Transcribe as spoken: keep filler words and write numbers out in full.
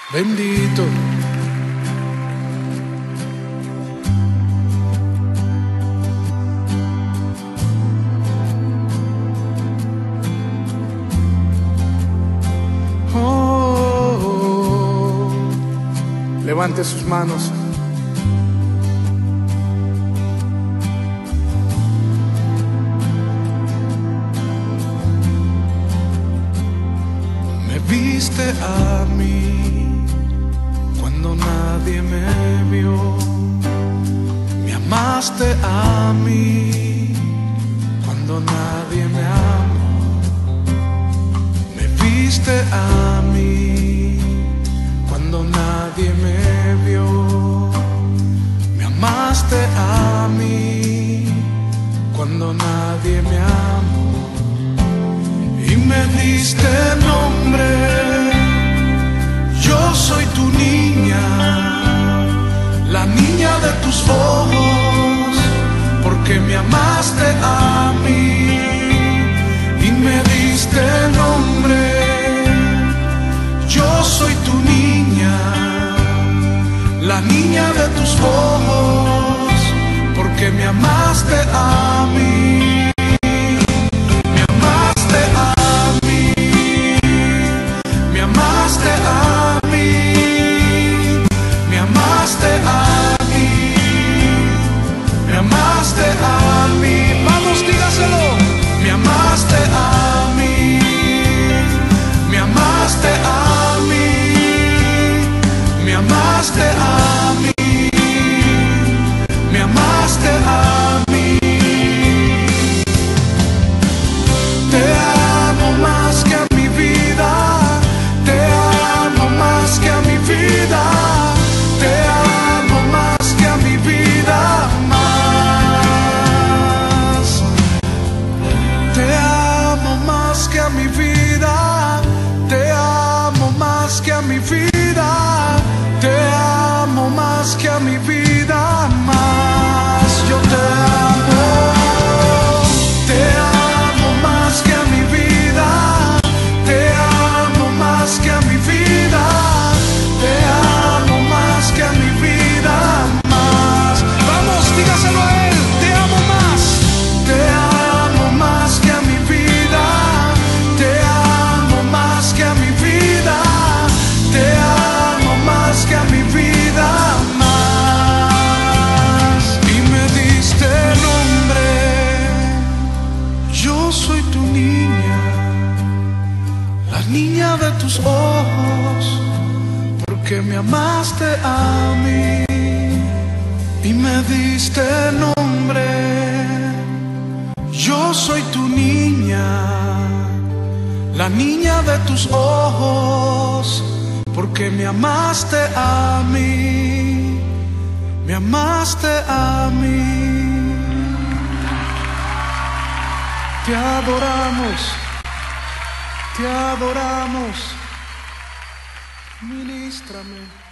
bendito. Oh, oh, oh. Levante sus manos. Me viste a mí cuando nadie me vio, me amaste a mí cuando nadie me amó, me viste a mí cuando nadie me vio, me amaste a mí cuando nadie me amó y me diste nombre. Yo soy tu niña, la niña de tus ojos, porque me amaste a mí y me diste nombre. Yo soy tu niña, la niña de tus ojos, porque me amaste a mí. Mi vida, te amo más que a mi vida, más yo te amo, te amo más que a mi vida, te amo más que a mi vida, te amo más que a mi vida, más. Vamos, dígaselo a él, te amo más, te amo más que a mi vida, te amo más que a mi vida. Te amo más que a mi vida, más. Y me diste nombre. Yo soy tu niña, la niña de tus ojos, porque me amaste a mí y me diste nombre. Yo soy tu niña, la niña de tus ojos, porque me amaste a mí, me amaste a mí. Te adoramos, te adoramos, ministrame.